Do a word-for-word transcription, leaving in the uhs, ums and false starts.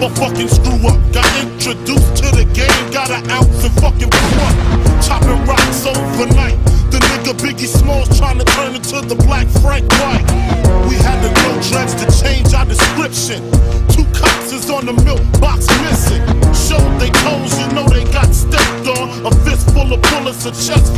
a fucking screw up. Got introduced to the game, got an ounce and fucking blew up. Chopping rocks overnight. The nigga Biggie Smalls trying to turn into the Black Frank White. We had to go dreads to change our description. Two cops is on the milk box missing. Showed they toes, you know they got stepped on. A fist full of bullets, a chest